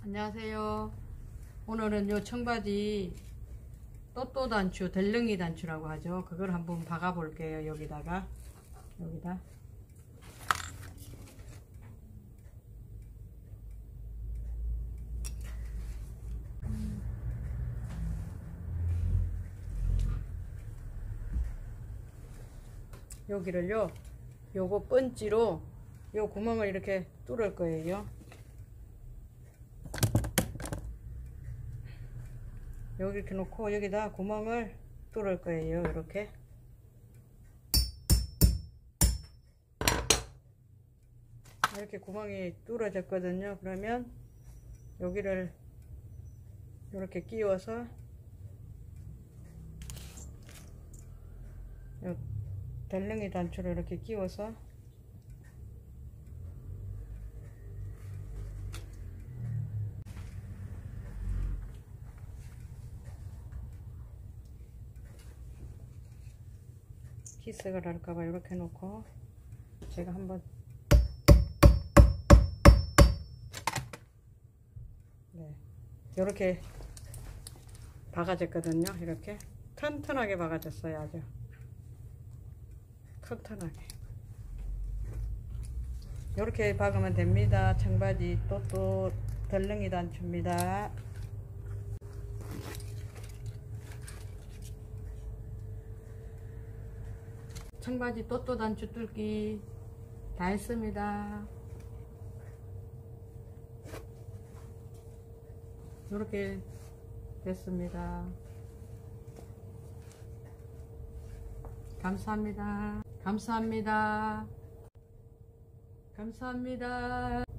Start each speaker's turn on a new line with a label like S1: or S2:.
S1: 안녕하세요. 오늘은 요 청바지 또또 단추, 덜렁이 단추라고 하죠. 그걸 한번 박아 볼게요. 여기다 여기를요, 요거 펀치로 요 구멍을 이렇게 뚫을 거예요. 여기 이렇게 놓고 여기다 구멍을 뚫을 거예요. 이렇게 구멍이 뚫어졌거든요. 그러면 여기를 이렇게 끼워서 덜렁이 단추를 이렇게 끼워서 기스가 날까봐 이렇게 놓고 제가 한번 이렇게 박아졌거든요. 이렇게 튼튼하게 박아졌어요. 아주 튼튼하게 이렇게 박으면 됩니다. 청바지 또또 덜렁이 단추입니다. 청바지 또또 단추 뚫기 다 했습니다. 이렇게 됐습니다. 감사합니다. 감사합니다. 감사합니다.